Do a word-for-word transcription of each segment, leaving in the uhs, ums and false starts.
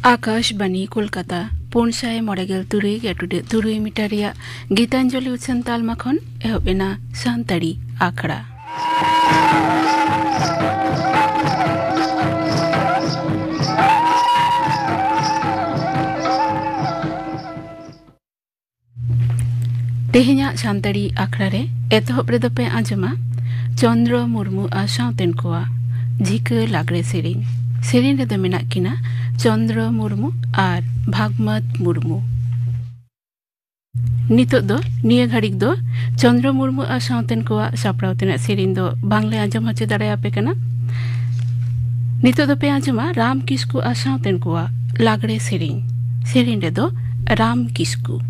आकाशवाणी कोलकाता पुनसाय मॉडेल तुरुई गेटुडे तुरुई मीटर या गीतांजलि उछन तालमा खन एहब एना सानताड़ी आखड़ा तेहेnya सानताड़ी आखड़ा रे एतहब रे दपे आंजमा चंद्र मुर्मू आ सावतेन कोआ झिका लागड़े सेरिंग सेरिंग रे दो मेना किना चंद्र मुर्मू और भागमत मुर्मू नितो दो निया घड़िक दो चंद्र मुर्मू और सावतेन कोआ सापड़ाव तेना सेरिंग दो बांग्ला आंजम हचे दाड़े आपे कना नितो दो पे आंजमा राम किस्कू और सावतेन कोआ लागड़े सेरिंग सेरिंग रे दो राम किस्कू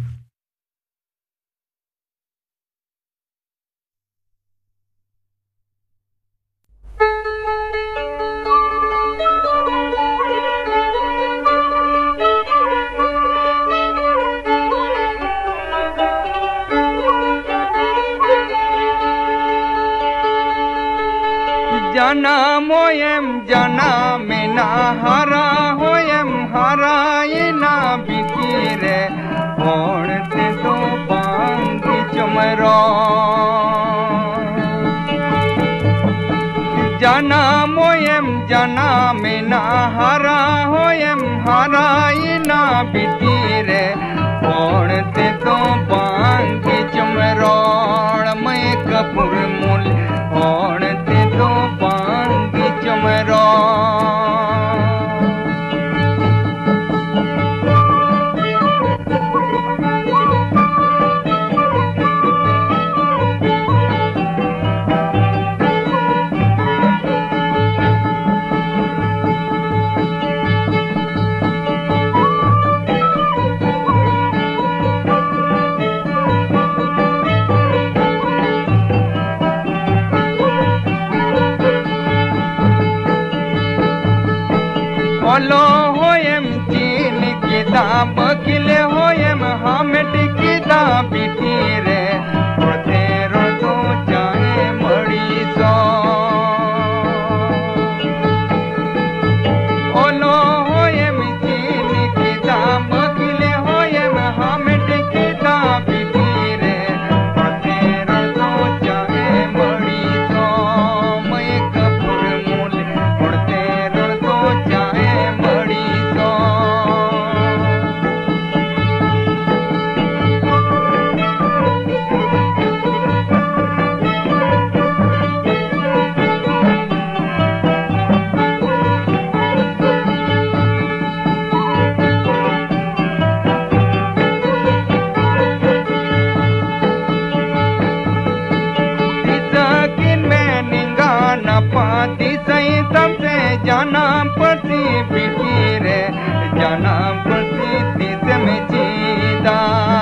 जना मोयम जना मेना हरा होयम हरा ये ना बितीरे ओणते तो बांगी चमरो जना मोयम जना मेना हरा होयम हरा ये ना बितीरे ओणते तो बांगी चमरो मैं कपूर मूल ओणते तो बांगी चमरो बोलो होयम चीन किताब किले होयम हमेट किताब बितीरे रोते रोतो चाहे मड़ी सो बोलो होयम चीन किताब किले होयम हमेट किताब बितीरे रोते रोतो चाहे मड़ी सो मैं कपूर मूल रोते रोतो चाहे जाना पति बितीरे जाना पति तीस में जीदा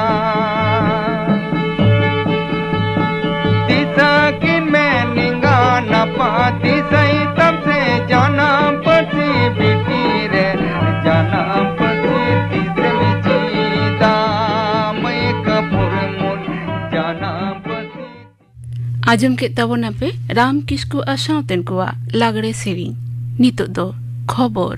तीसा की मैं निगा न पाती सही तब से जाना पति बितीरे जाना पति तीस में जीदा मैं कपूर मूल जाना पति आजम के तवना पे राम किस्कू असावतेन कोआ लागड़े सेरिंग नितो दो खबर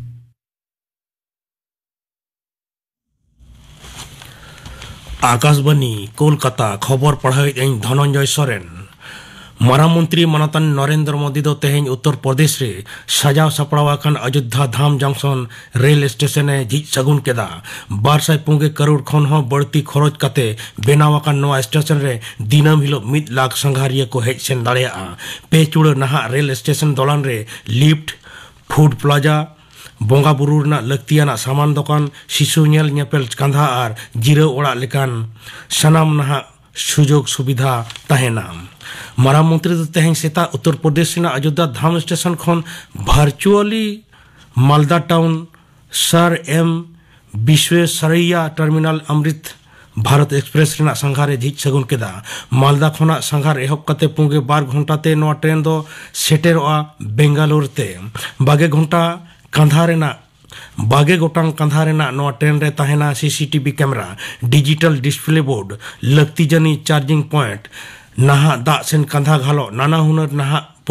आकाशवाणी कोलकाता खबर पढ़ाई धनंजय सोरेन मारामंत्री मनतन नरेंद्र मोदी दो तेहें उत्तर प्रदेश रे सजाव सपड़ावाकन Ayodhya Dham junction rail station ए झिज सगुन केदा बारसाय पुंगे करोड़ खन हो बढ़ती खरच काते बेनावाकन नवा स्टेशन रे दिनम हिलो मिद लाख संघारिया को हेज सेन दाड़ेया पे चुड़ नहा रेल स्टेशन दौलान रे लिफ्ट फूड प्लाजा बोंगा बुरू ना लक्तियाना सामान दुकान शिशु नेल नेपेल कांधा और जिरो ओड़ा लेकान सनाम नहा सुजोग सुविधा तहेना मारामंत्री दो तेहें सेता उत्तर प्रदेश ना अयोध्या धाम स्टेशन खन virtually Malda town sir M Visvesvaraya terminal Amrit Bharat express रेना संघारे झिज सगुन केदा मालदा खोना संघार एहब कते पुंगे बार घंटा ते नवा ट्रेन दो सेटेरोआ बेंगालुरु ते बागे घंटा कांधा रेना बागे गोटांग कांधा रेना नवा ट्रेन रे ताहेना CCTV camera digital display board लक्ति जनी चार्जिंग पॉइंट नाहा दा सेन कांधा घालो नाना हुनर नाहा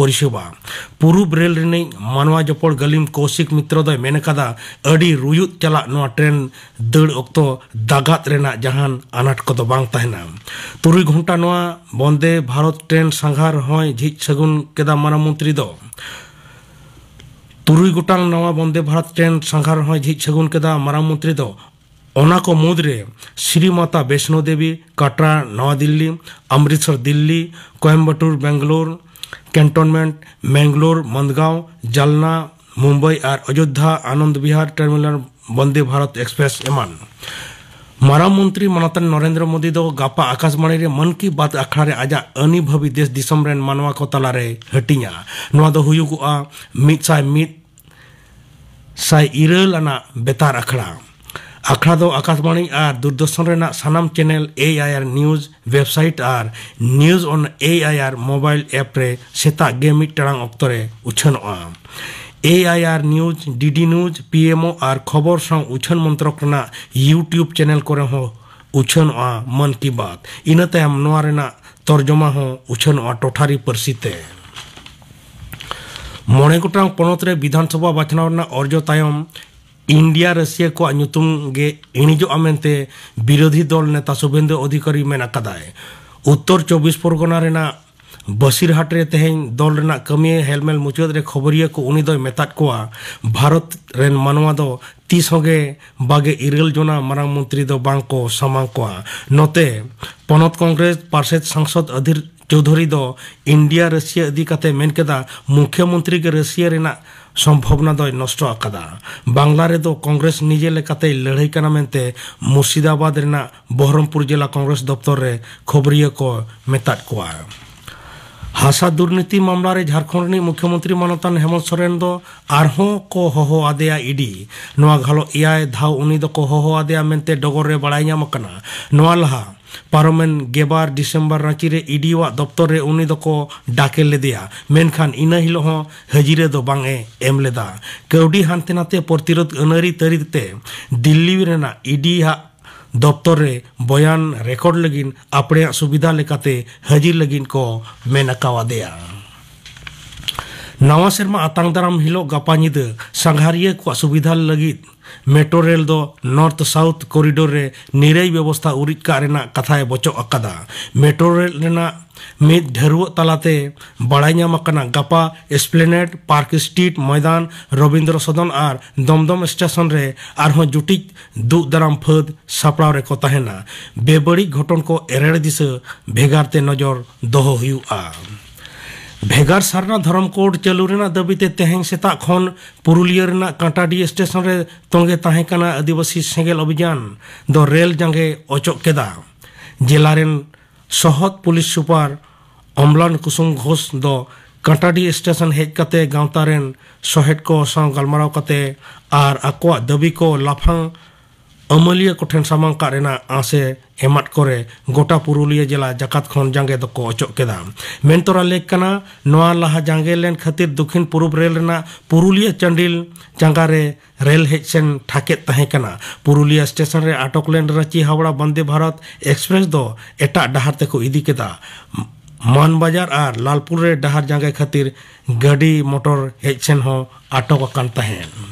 परिसेबा पूर्व रेल रिनी मानवा जपड़ गलिम कौशिक मित्र दय मेनकादा अड़ी रुयुत चला नोआ ट्रेन दड़ ओक्तो दागात रेना जहान अनाट कदो बांग तहना तुरुई घंटा नोआ वंदे भारत ट्रेन सांघार होय झिज सगुन केदा मारा मंत्री दो तुरुई गोटांग नवा वंदे भारत ट्रेन सांघार होय झिज सगुन केदा मारा मंत्री दो ओना को मुद्रे श्री माता वैष्णो देवी कटरा नवा दिल्ली अमृतसर दिल्ली कोयम्बटूर बेंगलोर कैंटोनमेंट मैंगलोर मंदगांव जालना मुंबई और अयोध्या आनंद विहार टर्मिनल वंदे भारत एक्सप्रेस एमान मारा मंत्री मानतान नरेंद्र मोदी दो गापा आकाशवाणी रे मन की बात अखड़ा रे आजा अनुभवी देश दिसम रेन मानवा को तला रे हटिया नवा दो हुयुगुआ मित साय मित साय इरल आना बेतार अखड़ा अखड़ा दो आकाशवाणी और दूरदर्शन रेना सानाम channel A I R news website और news on A I R mobile app रे सेता गे मिट टांग ऑक्तो रे उछनोआ A I R news DD news PMO और खबर संग उछन मंत्रक रेना यूट्यूब चैनल करे हो उछनोआ मन की बात इना तायम नोआ रेना तर्जमा हो उछनोआ टोठारी परसिते मोणे गोटांग पनत रे विधानसभा बाछनाव रेना अर्जो तायम इंडिया रशिया को अनुतुम गे इणिजो अमेंते विरोधी दल नेता शुभेंदु अधिकारी मेना कदाय उत्तर चौबीस परगना रेना बसीरहाट रे तेहें दल रेना कमी हेलमेल मुचाद रे खबरिया को उनी दो मेताद कोआ भारत रेन मानवा दो तीस होगे बागे इरल जोना मारांग मंत्री दो बांग को समांग कोआ नोते पनत कांग्रेस पार्षद सांसद अधीर चौधरी दो इंडिया रशिया इदी काते मेन केदा मुख्यमंत्री के रशिया रेना संभावना दो नष्ट आकादा बांग्ला रे दो कांग्रेस निजे लेकाते लड़ाई कना मेनते मुर्शिदाबाद रेना बहरमपुर जिला कांग्रेस दफ्तर रे खबरिया को मेताद कोआ हासा दुर्नीति मामला रे झारखंड मुख्यमंत्री मानतान हेमंत सोरेन दो आरहों को होहो आदेया ईडी नोआ घालो एआई धाव उनी दो को होहो आदेया मेनते डगर रे बड़ाई नाम कना नोआ लहा पारोमेन गेबार डिसेम्बर रांची रे ईडी वा दफ्तर रे उनी दो को डाके लेदिया मेनखान इना हिलो हो हजीरे दो बांगे एम लेदा कौडी हानते नाते प्रतिरोध अनरी तरीते दिल्ली रेना ईडी हा दफ्तर रे बयान रेकॉर्ड लगिन अपने सुविधा लेकाते हाजिर लगिन को मेनकावा देया नवा सेरमा आतांग दाराम हिलो गापा निद सांघारिया को सुविधा लगित मेट्रो रेल दो नॉर्थ साउथ कॉरिडोर रे निरई व्यवस्था उरिज का रेना कथाए बचो अकादा मेट्रो रेल रेना मिद ढेरुव तलाते बड़ाई नाम कना गापा एस्प्लेनेड पार्क स्ट्रीट मैदान रविंद्र सदन और दमदम स्टेशन रे आरहों जुटिज दुख दाराम फद सापड़ाव रे को तहेना बेबड़ी घटन को एरेड़ दिस भेगारते नजर दोहो हुआ भेगार सारना धर्म कोड चालू रेना दबीते तेहें सेता खन पुरुलिया रेना कांटाडी स्टेशन रे तोंगे ताहें कना आदिवासी सेंगेल अभियान दो रेल जांगे ओचोक केदा जिला रेन सहत पुलिस सुपार अमलान कुसुम घोष दो कांटाडी स्टेशन हेज कते गांवता रेन सहेट को सां गलमाराव कते आर आकोआ दबी को लाफांग अमलिया कोठेन सामांग का रेना आसे एमट करे गोटा पुरुलिया जिला जकात खन जांगे दो को ओचोक केदा मेनतोरा लेक कना नोआ लहा जांगे लेन खातिर दक्षिण पूर्व रेल रेना पुरुलिया चंडिल जांगारे रेल हेजन ठाके तहे कना पुरुलिया स्टेशन रे आटक लेन रांची हावड़ा वंदे भारत एक्सप्रेस दो एटा डहार ते को इदी केदा मान बाजार और लालपुर रे डहार जांगे खातिर गाड़ी मोटर हेजन हो आटक अकान तहेन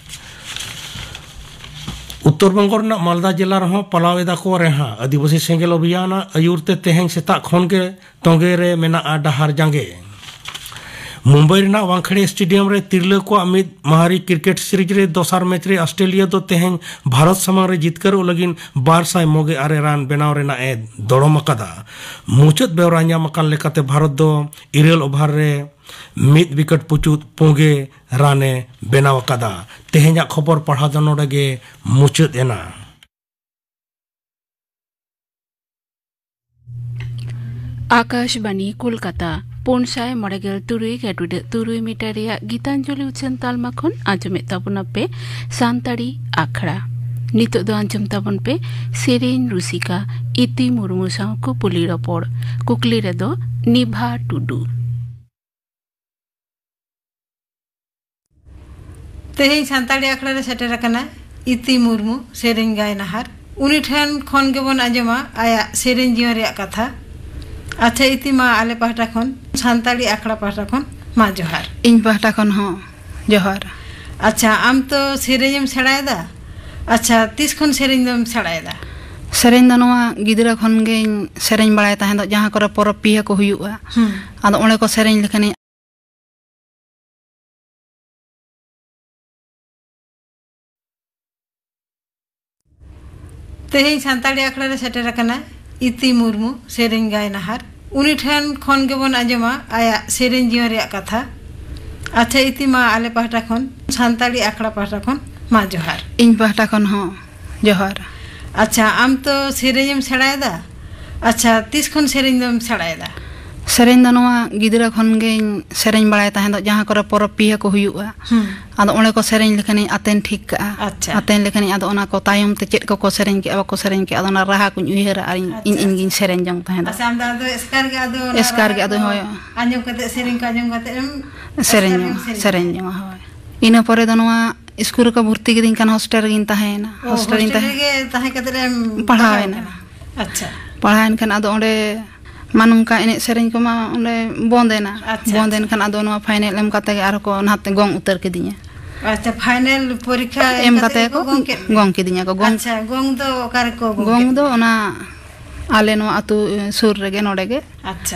उत्तर बंगोर ना मालदा जिला रहो पलावेदा को रेहा आदिवासी सेंगेल अभियान अयुरते तेहें सेता खन के तोंगे रे मेना डहार जांगे मुंबई रेना वांखड़े स्टेडियम रे तिरले को अमित महारी क्रिकेट सीरीज रे दोसार मैच रे ऑस्ट्रेलिया दो तेहें भारत समांग रे जितकर लगिन बार साय मोगे आरे रान बेनाव रेना ए दड़म अकादा मुचाद बेवरा नाम अकान लेकाते भारत दो इरेल ओभार रे मिद विकेट पुचुत पोगे राने बेनाव अकादा तेहेंजा खबर पढ़ा दो नोडगे मुचाद एना आकाशवाणी कोलकाता पुनसाय मड़गेल तुरुई गेटुडे तुरुई मीटर रिया गीतांजलि उछन तालमा खन आंजमे ताबुन पे सांताड़ी आखड़ा नितो दो आंजम ताबुन पे सेरेन रुसिका इति मुर्मू साव को पुली रपोड़ कुकली रे दो निभा टुडू तेहें सांताड़ी आखड़ा रे सेटेर कना इति मुर्मू सेरेन गाय नहार उनी ठन खन गेबन आंजमा आया सेरेन जीवन रे कथा अच्छा इति मा आले पाहटा खन सांताड़ी आखड़ा पाहटा खन मा जोहार इन पहटा खन हो जोहार अच्छा आम तो सेरेंयम सेड़ायदा अच्छा तीस खन सेरेंय दम सेड़ायदा सेरेंय द नोआ गिदरा खन गे सेरेंय बड़ाय ताहें दो जहां करे परब पिया को हुयुआ आदो ओने को सेरेंय लेखनी तेहें सान्ताड़ी आखड़ा रे सेटेर कना इति मुर्मू सेरेंय गायनहार उनी ठन खन गेबन आजमा आया सेरेंय जीवन रे कथा अच्छा इति मा आले पहटा खन सान्ताड़ी आखड़ा पहटा खन मा जोहार इन पहटा खन हो जोहार अच्छा आम तो सेरेंयम सेड़ायदा अच्छा तीस खन सेरेंय दम सेड़ायदा सेरेंय द नोआ गिदरा खन गे सेरेंय बड़ाय ताहें दो जहां करे परब पिया को हुयुआ आदो ओने को सेरेंय लेखनी आतेन ठीक का अच्छा आतेन लेखनी आदो ओना को तायम ते चेत को को सेरेंय के अब को सेरेंय के आदो ना राहा कुन उयहरा इन इन गिन सेरेंय जंग ताहें अच्छा आम दादो एस्कार के आदो एस्कार के आदो होय आंजम कते सेरेंय का आंजम कते सेरेंय सेरेंय जंग होय इना परे द नोआ स्कूल का भर्ती के दिन कान हॉस्टल गिन ताहेना हॉस्टल गिन ताहें कते पढ़ावेना अच्छा पढ़ायन खान आदो ओंडे मानुंका एने सेरेंय को मा ओंडे बंदेना बंदेन खान आदो नोआ फाइनल एम कते आरो को नाते गंग उतर के दिया अच्छा फाइनल परीक्षा एम कते को गंग के दिया को गंग अच्छा गंग दो ओकार को गंग दो ओना आले नो अतु सुर रेगे नोडे गे अच्छा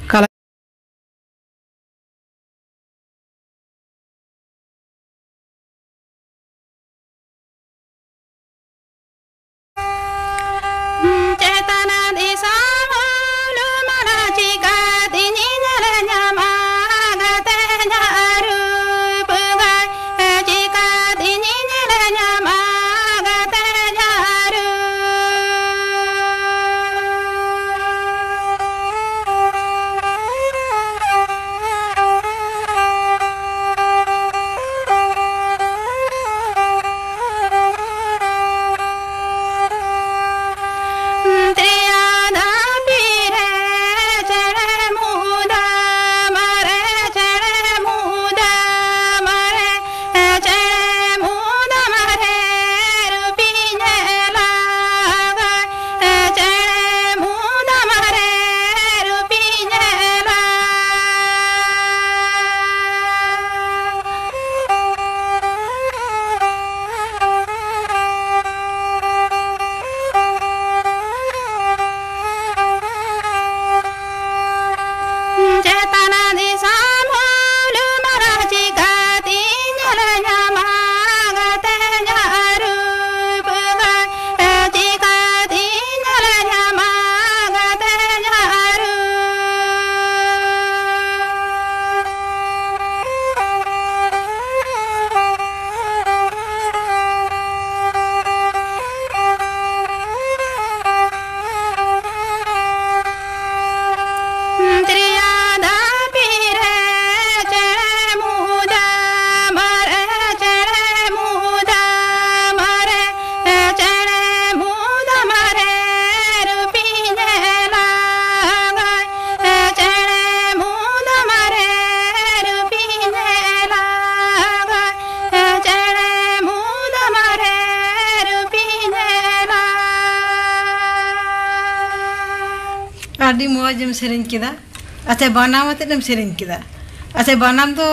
आदि मोजम सेरेंय किदा अच्छा बानाम अतेम सेरेंय किदा अच्छा बानाम तो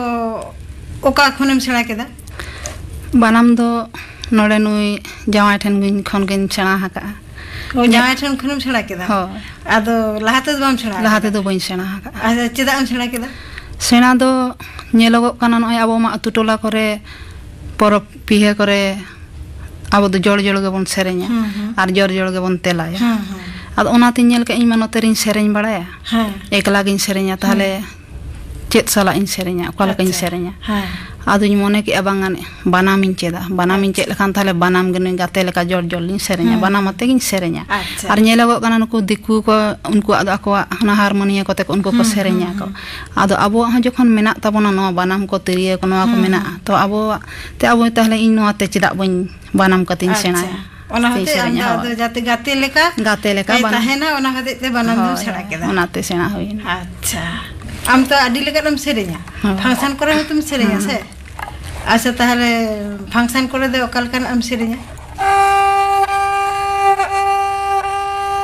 ओका खनम सेड़ा किदा बानाम दो नोडे नुई जावाय ठन गिन खन गिन सेड़ा हाका ओ जावाय ठन खनम सेड़ा किदा हो आदो लाहाते दो बाम सेड़ा लाहाते दो बइन सेड़ा हाका अच्छा चेदा आम सेड़ा किदा सेड़ा दो नेलोगो काना नय आबो मा अतु टोला करे परब पिहे करे आबो दो जोड़ जोड़ गेबन सेरेंया आर जोड़ जोड़ गेबन तेलाया आदो ओनाते नेल के इन मानो तेरिन सेरेंय बड़ाया हां एकला गिन सेरेंया ताहले चेत साला इन सेरेंया ओका लका इन सेरेंया हां आदो मने के अबांगान बानाम इन चेदा बानाम इन चेत लखान ताहले बानाम गने गाते लका जोड़ जोड़ इन सेरेंया बानाम अते गिन सेरेंया आर नेलगो काना नुकु दिकु को उनको आदो अकोवा हना हारमोनिया कोते को उनको को सेरेंया को आदो आबो हा जखन मेना ताबोना नो बानाम को तिरिया को नो को मेना तो आबो ते आबो ताहले इन नो ते चेदा बइन बानाम कतिन सेनाया ओना हते आदो जाते गाते लेका गाते लेका बाना ताहेना ओना हते ते बानाम दो सेड़ा केदा ओनाते सेना होइना अच्छा आम तो आदि लेका दम सेरेंया फंक्शन करे हो तुम सेरेंया से अच्छा ताहले फंक्शन करे दे ओकल कान आम सेरेंया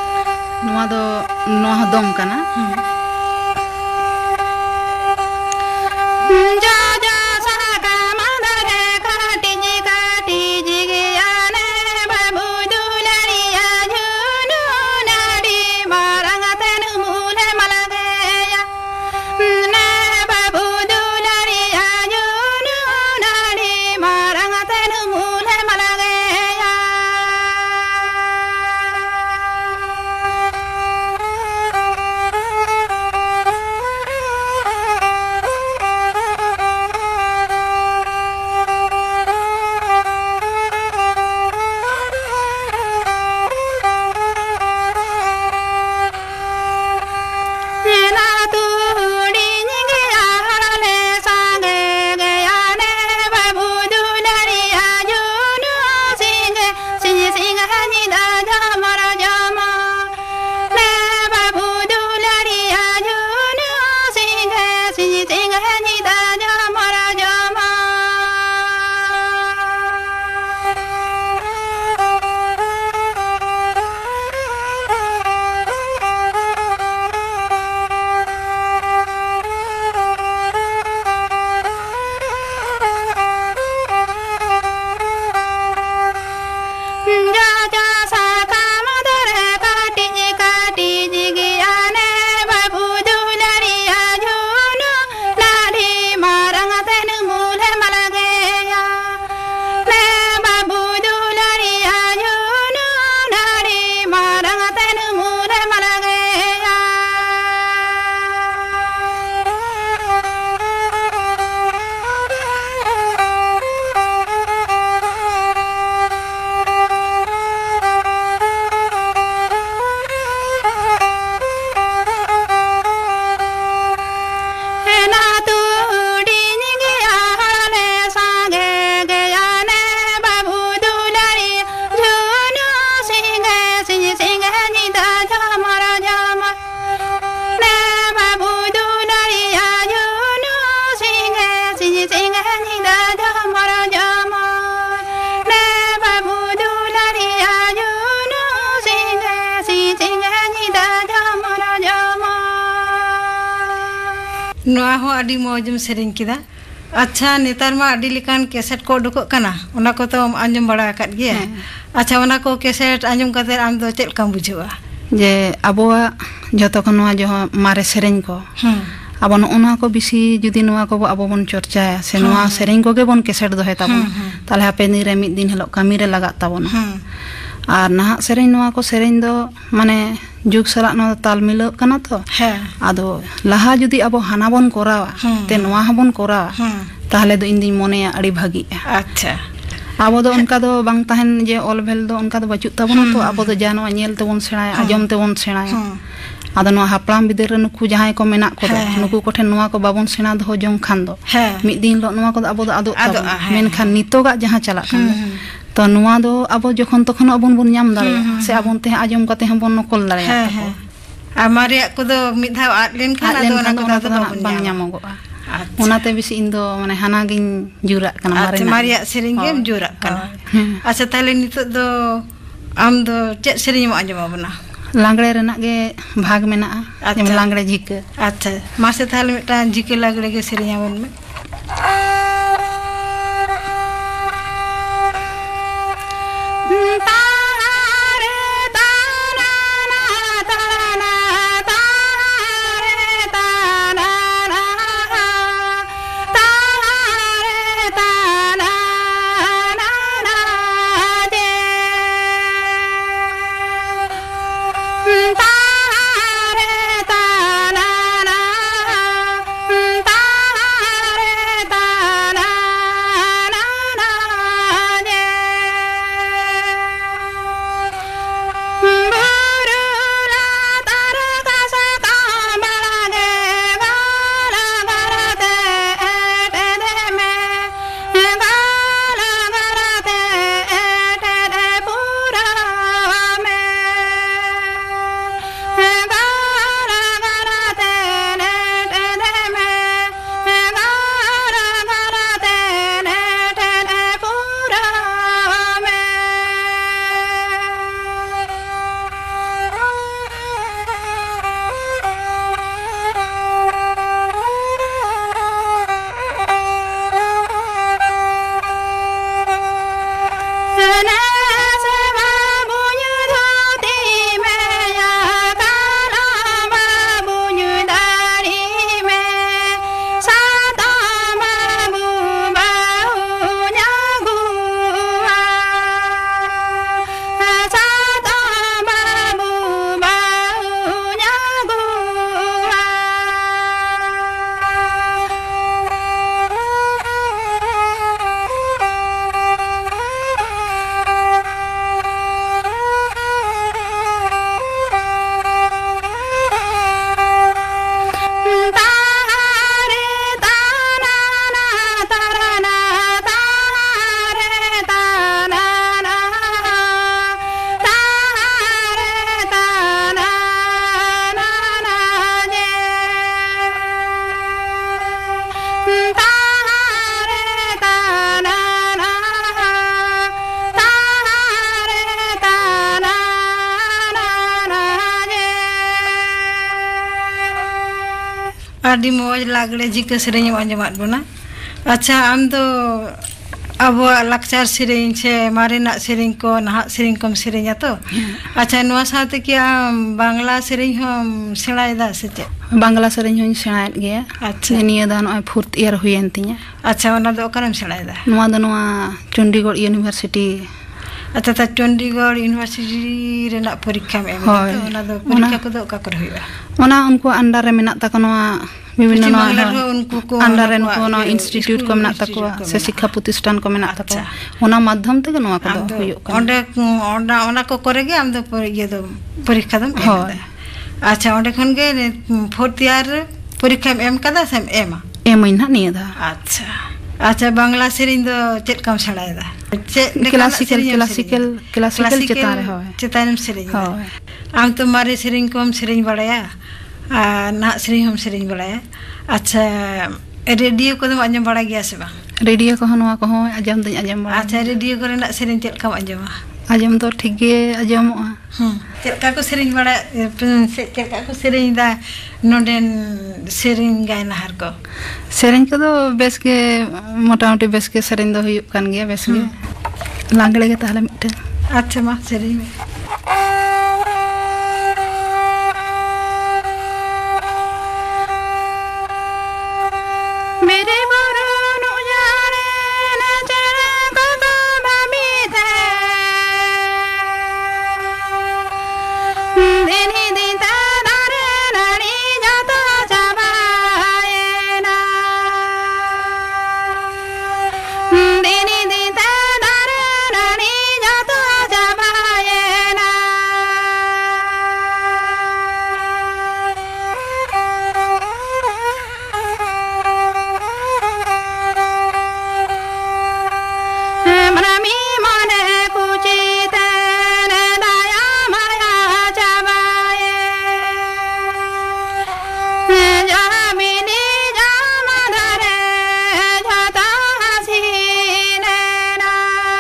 नोआ दो नोआ दम काना singa ni da jamara jama नोआ हो अडी मौजम सेरिंग किदा अच्छा नेतार मा अडी लिकान कैसेट को उडुकोग काना ओना को तो आंजम बड़ा आकाद गया अच्छा ओना को कैसेट आंजम काते आम दो चेल काम बुझुआ जे अबोआ जतो को नोआ जो मारे सेरिंग को अब ओना को बिसी जुदी नोआ को अबो बन चर्चाया से नोआ सेरिंग को गे बन कैसेट दो है ताबन ताले हापे नि रे मिद दिन हलो कामी रे लगा ताबन और ना सेरिंग नोआ को सेरिंग दो माने जुग सला नो ताल मिलो कना तो आदो लहा जुदी अब हाना बन कोरावा ते नोआ हबन कोरावा ताहले दो इंदिन मोने अड़ी भागी अच्छा अब दो उनका दो बांग ताहन जे ऑल भेल दो उनका दो बचुत ताबन तो अब दो जानो नेल ते बन सेणाय आजम ते बन सेणाय आदो नोआ हापलाम बिदेर नुकु जहाय को मेना को नुकु कोठे नोआ को बाबन सेणा दो जों खान दो मिद दिन लो नोआ को अब दो आदो मेन खान नितोगा जहां चला खान तो नुआ दो अब जखन तखन अबन बन नाम दाड़े से अबन ते आजम कते हम बन नकल दाड़े आमारे को दो मिद धाव आद लेन खान आदो ना को दो बांग नामगोआ ओनाते बिसी इन दो माने हाना गिन जुरा कना मारे अच्छा मारिया सेरिंग गेम जुरा कना अच्छा ताले नितो दो आम दो चेत सेरिंग म आजम बना लांगड़े रेना गे भाग मेना जेम लांगड़े झिक अच्छा मासे ताले मिटा झिक लांगड़े गे सेरिंग बन में Ta आदि मौज लागड़े जिका सेरेंग आंजमात बना अच्छा आम तो अब लाक्चार सेरेंग छे मारेना सेरेंग को नहा सेरेंग कम सेरेंग तो अच्छा नुआ साथे क्या बांग्ला सेरेंग हम सेणायदा से चे बांग्ला सेरेंग हूँ सेणायत गया अच्छा निया दान और फोर्थ ईयर हुई अंतिया अच्छा वना दो करम सेणायदा नुआ दो नुआ चंडीगढ़ यूनिवर्सिटी अच्छा ता चंडीगढ़ यूनिवर्सिटी रेना परीक्षा में तो वना दो परीक्षा को दो का कर हुआ वना उनको अंडर रे मेना तक नुआ विभिन्न नुआ उनको को अंडर रे उनको नुआ इंस्टीट्यूट को मेना तक से शिक्षा प्रतिष्ठान को मेना तक वना माध्यम तक नुआ को दो हुयो ओंडे ओंडा ओना को करेगे हम दो ये दो परीक्षा दम अच्छा ओंडे खन के फोर्थ ईयर परीक्षा में एम कदा से एम एम इना निया दा अच्छा अच्छा बांग्ला सेरिंग दो चेत कम छड़ायदा क्लासिकल क्लासिकल क्लासिकल चेतार है चेतानम सेरिंग आम तो मारे सेरिंग को हम सेरिंग बड़ाया ना सेरिंग हम सेरिंग बड़ाया अच्छा रेडियो को तो आंजम बड़ा गया से बा रेडियो को हनवा को हो आंजम दई आंजम बड़ा अच्छा रेडियो को ना सेरिंग चेत कम आंजम आंजम तो ठीक गे आंजमोआ हम चेत का को सेरिंग बड़ा चेत का को सेरिंग दा नोडेन सेरिंग गायना हर को सेरिंग को तो बेस के मोटामोटी बेस के सेरिंग दो हुयुक कान गया बेस के लांगड़े के ताहले मिटे अच्छा मा सेरिंग में मेरे बरनो जाने न चढ़ा को को भाभी थे दिनी दिन तारे नानी जाता जाबाए ना दिनी दिन तारे नानी जाता जाबाए ना मनामी माने कुचित नया माया जाबाए जामिनी जामधरे जाता हसीने ना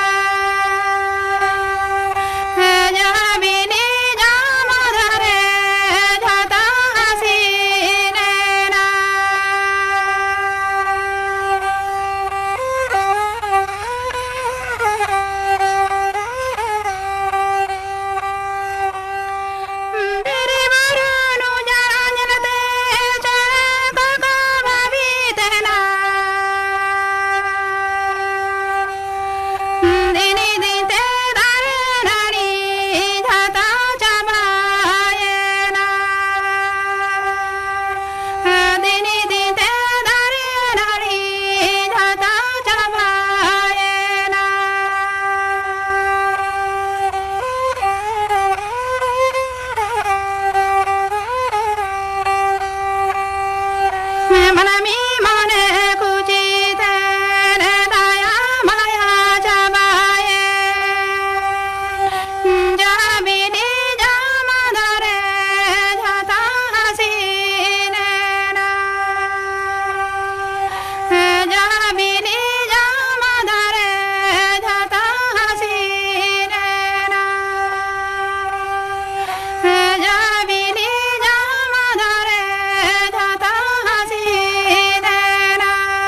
जामिनी जामधरे जाता हसीने ना मेरे बरनो जानते चढ़ा को भाभी तेना दिनी दिन ते दारे नानी जाता जाबाए ना दिनी दिन ते दारे नानी जाता जाबाए ना मनामी माने कुचित नया माया जाबाए जामिनी जामधरे जाता हसीने ना जामिनी जामधरे जाता हसीने ना जामिनी जामधरे जाता हसीने ना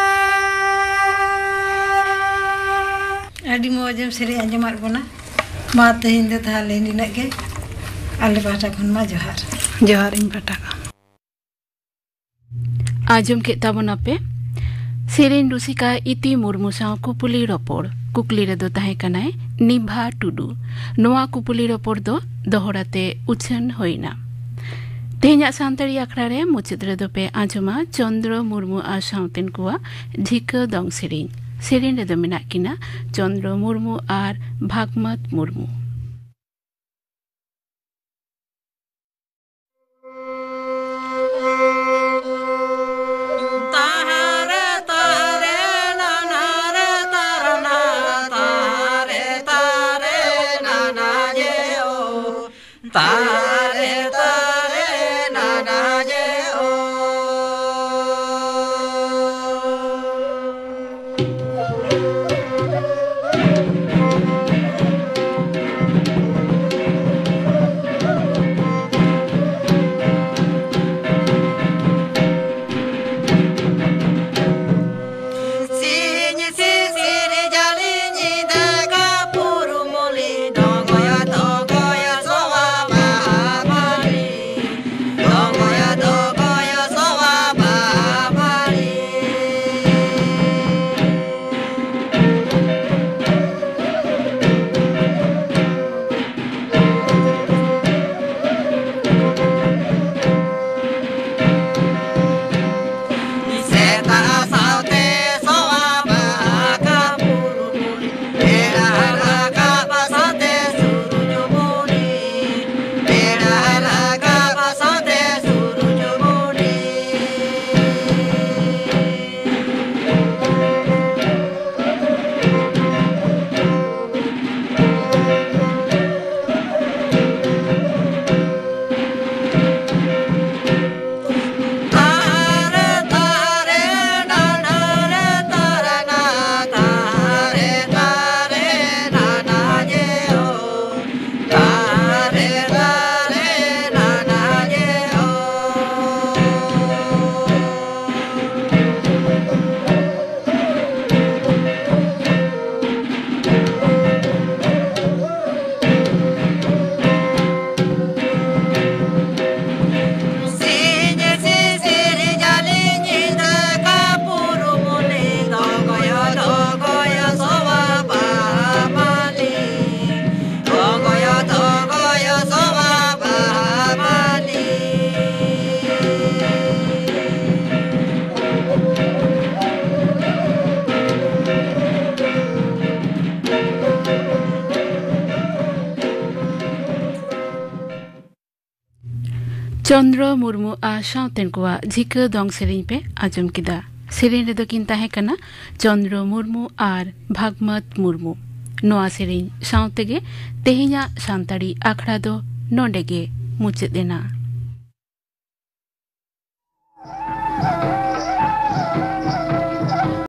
आदि मौजम सेरे आंजमात बना मा तेहिन दे ताहले निना के आले पाटा खन मा जोहार जोहार इन पटाका आजम के ताबोना पे सेरेन रुसिका इति मुर्मू साव कुपुली रपोड़ कुकली रे दो ताहे कनाय निभा टुडू नोआ कुपुली रपोड़ दो दोहराते उछन होइना तेहना सान्ताड़ी आखड़ा रे मुचाद रे दो पे आजमा चंद्र मुर्मू आ सावतेन कुआ झिका दंग सेरेन सेरेन रे दो मेना किना चंद्र मुर्मू आर भागमत मुर्मू चंद्र मुर्मू आ सावतेन कोआ झिका दंग सेरें पे आजम किदा सेरें रेदो किन ताहे कना चंद्र मुर्मू आर भागमत मुर्मू नोआ सेरें सावतेगे तेहिया सांताड़ी आखड़ा दो नोंडेगे मुचाद एना।